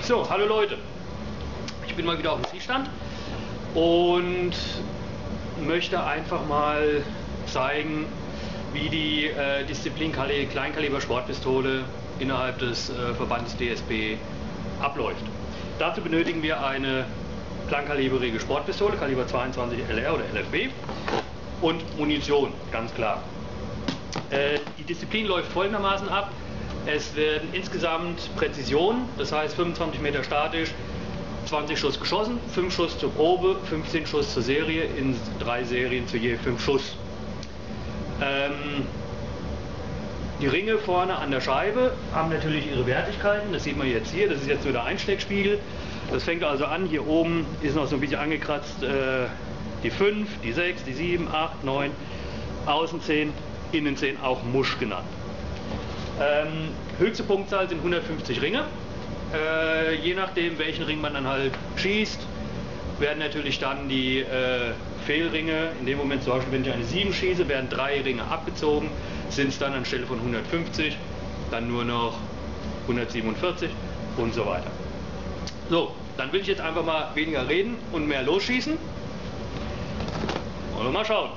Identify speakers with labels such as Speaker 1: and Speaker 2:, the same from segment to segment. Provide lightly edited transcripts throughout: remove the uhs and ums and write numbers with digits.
Speaker 1: So, hallo Leute, ich bin mal wieder auf dem Zielstand und möchte einfach mal zeigen, wie die Disziplin Kleinkaliber Sportpistole innerhalb des Verbandes DSB abläuft. Dazu benötigen wir eine kleinkalibrige Sportpistole, Kaliber 22 LR oder LFB und Munition, ganz klar. Die Disziplin läuft folgendermaßen ab. Es werden insgesamt Präzision, das heißt 25 Meter statisch, 20 Schuss geschossen, 5 Schuss zur Probe, 15 Schuss zur Serie, in 3 Serien zu je 5 Schuss. Die Ringe vorne an der Scheibe haben natürlich ihre Wertigkeiten, das sieht man jetzt hier, das ist jetzt nur der Einsteckspiegel. Das fängt also an, hier oben ist noch so ein bisschen angekratzt, die 5, die 6, die 7, 8, 9, Außen 10, Innen 10, auch Musch genannt. Höchste Punktzahl sind 150 Ringe. Je nachdem, welchen Ring man dann halt schießt, werden natürlich dann die Fehlringe, in dem Moment zum Beispiel, wenn ich eine 7 schieße, werden 3 Ringe abgezogen, sind es dann anstelle von 150 dann nur noch 147 und so weiter. So, dann will ich jetzt einfach mal weniger reden und mehr losschießen. Wollen wir mal schauen.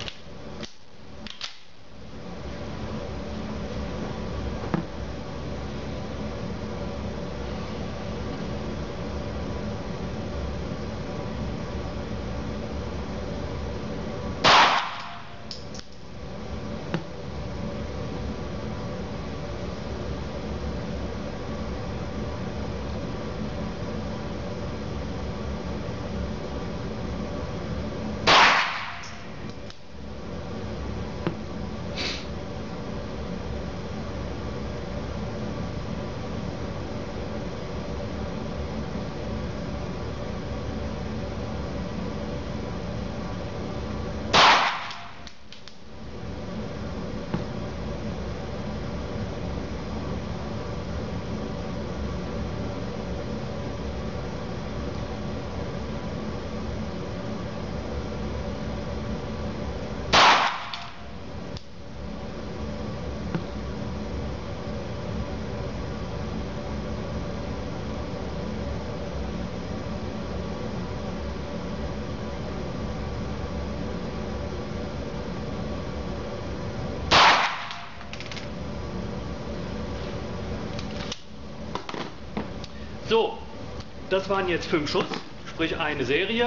Speaker 1: So, das waren jetzt 5 Schuss, sprich eine Serie.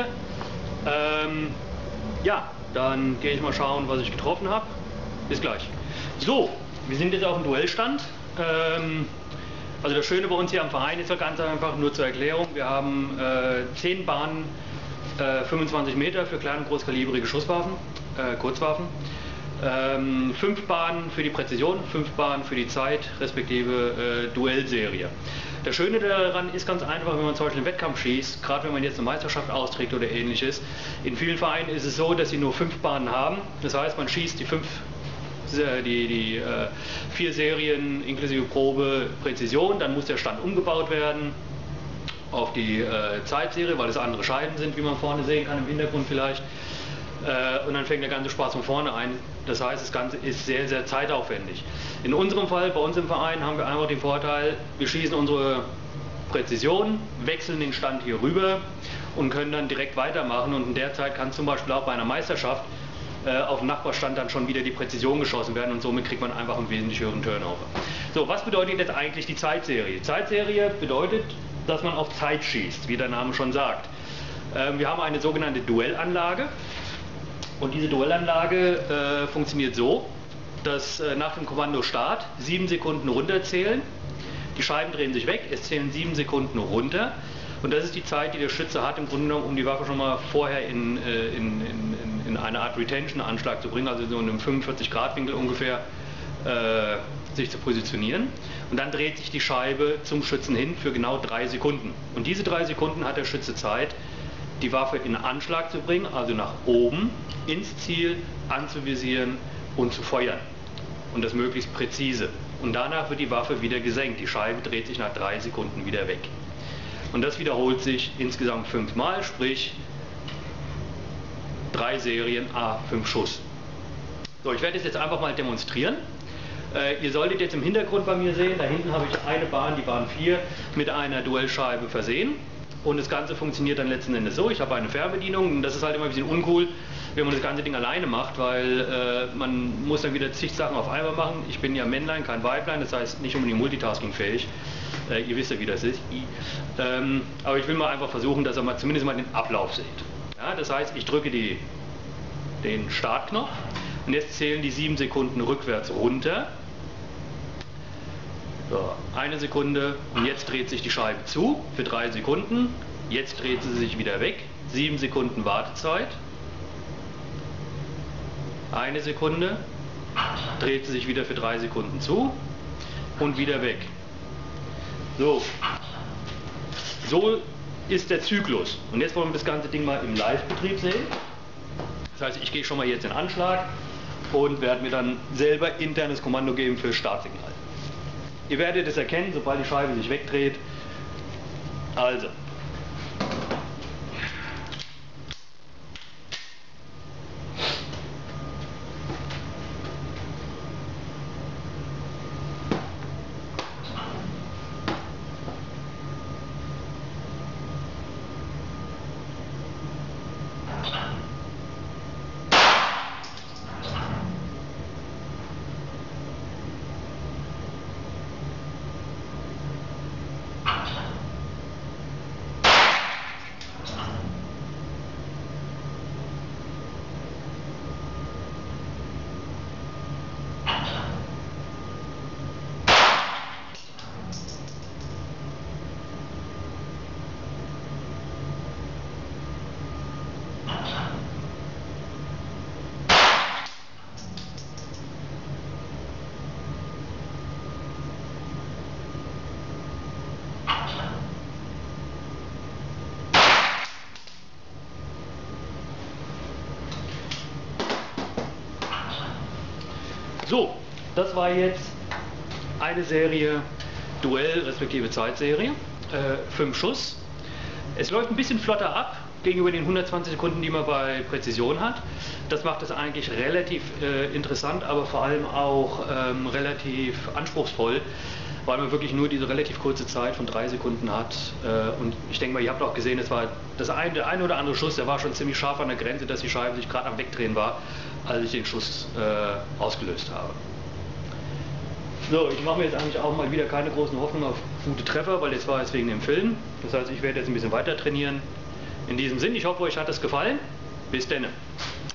Speaker 1: Ja, dann gehe ich mal schauen, was ich getroffen habe. Bis gleich. So, wir sind jetzt auf dem Duellstand. Also das Schöne bei uns hier am Verein ist ja ganz einfach, nur zur Erklärung, wir haben 10 Bahnen, 25 Meter für klein- und großkalibrige Schusswaffen, Kurzwaffen. 5 Bahnen für die Präzision, 5 Bahnen für die Zeit, respektive Duellserie. Das Schöne daran ist ganz einfach, wenn man zum Beispiel einen Wettkampf schießt, gerade wenn man jetzt eine Meisterschaft austrägt oder ähnliches. In vielen Vereinen ist es so, dass sie nur 5 Bahnen haben. Das heißt, man schießt die 4 Serien inklusive Probe, Präzision, dann muss der Stand umgebaut werden auf die Zeitserie, weil es andere Scheiben sind, wie man vorne sehen kann, im Hintergrund vielleicht. Und dann fängt der ganze Spaß von vorne ein. Das heißt, das Ganze ist sehr, sehr zeitaufwendig. In unserem Fall, bei uns im Verein, haben wir einfach den Vorteil, wir schießen unsere Präzision, wechseln den Stand hier rüber und können dann direkt weitermachen. Und in der Zeit kann zum Beispiel auch bei einer Meisterschaft auf dem Nachbarstand dann schon wieder die Präzision geschossen werden und somit kriegt man einfach einen wesentlich höheren Turnover. So, was bedeutet jetzt eigentlich die Zeitserie? Die Zeitserie bedeutet, dass man auf Zeit schießt, wie der Name schon sagt. Wir haben eine sogenannte Duellanlage. Und diese Duellanlage funktioniert so, dass nach dem Kommando Start 7 Sekunden runterzählen, die Scheiben drehen sich weg, es zählen 7 Sekunden runter und das ist die Zeit, die der Schütze hat, im Grunde genommen, um die Waffe schon mal vorher in eine Art Retention-Anschlag zu bringen, also so in einem 45-Grad-Winkel ungefähr sich zu positionieren. Und dann dreht sich die Scheibe zum Schützen hin für genau 3 Sekunden. Und diese 3 Sekunden hat der Schütze Zeit, die Waffe in Anschlag zu bringen, also nach oben, ins Ziel, anzuvisieren und zu feuern. Und das möglichst präzise. Und danach wird die Waffe wieder gesenkt. Die Scheibe dreht sich nach 3 Sekunden wieder weg. Und das wiederholt sich insgesamt 5 Mal, sprich 3 Serien, 5 Schuss. So, ich werde es jetzt einfach mal demonstrieren. Ihr solltet jetzt im Hintergrund bei mir sehen, da hinten habe ich eine Bahn, die Bahn 4, mit einer Duellscheibe versehen. Und das Ganze funktioniert dann letzten Endes so, ich habe eine Fernbedienung und das ist halt immer ein bisschen uncool, wenn man das ganze Ding alleine macht, weil man muss dann wieder zig Sachen auf einmal machen. Ich bin ja Männlein, kein Weiblein, das heißt nicht unbedingt multitaskingfähig. Ihr wisst ja, wie das ist. Aber ich will mal einfach versuchen, dass ihr mal zumindest mal den Ablauf seht. Ja, das heißt, ich drücke den Startknopf und jetzt zählen die 7 Sekunden rückwärts runter. So, 1 Sekunde und jetzt dreht sich die Scheibe zu für 3 Sekunden. Jetzt dreht sie sich wieder weg. 7 Sekunden Wartezeit. 1 Sekunde. Dreht sie sich wieder für 3 Sekunden zu und wieder weg. So ist der Zyklus. Und jetzt wollen wir das ganze Ding mal im Live-Betrieb sehen. Das heißt, ich gehe schon mal jetzt in Anschlag und werde mir dann selber internes Kommando geben für Startsignal. Ihr werdet es erkennen, sobald die Scheibe sich wegdreht. Also. So, das war jetzt eine Serie Duell respektive Zeitserie, 5 Schuss. Es läuft ein bisschen flotter ab gegenüber den 120 Sekunden, die man bei Präzision hat. Das macht es eigentlich relativ interessant, aber vor allem auch relativ anspruchsvoll, weil man wirklich nur diese relativ kurze Zeit von 3 Sekunden hat. Und ich denke mal, ihr habt auch gesehen, es war der eine oder andere Schuss, der war schon ziemlich scharf an der Grenze, dass die Scheibe sich gerade am Wegdrehen war, als ich den Schuss ausgelöst habe. So, ich mache mir jetzt eigentlich auch mal wieder keine großen Hoffnungen auf gute Treffer, weil das war jetzt wegen dem Film. Das heißt, ich werde jetzt ein bisschen weiter trainieren. In diesem Sinn, ich hoffe, euch hat es gefallen. Bis denne.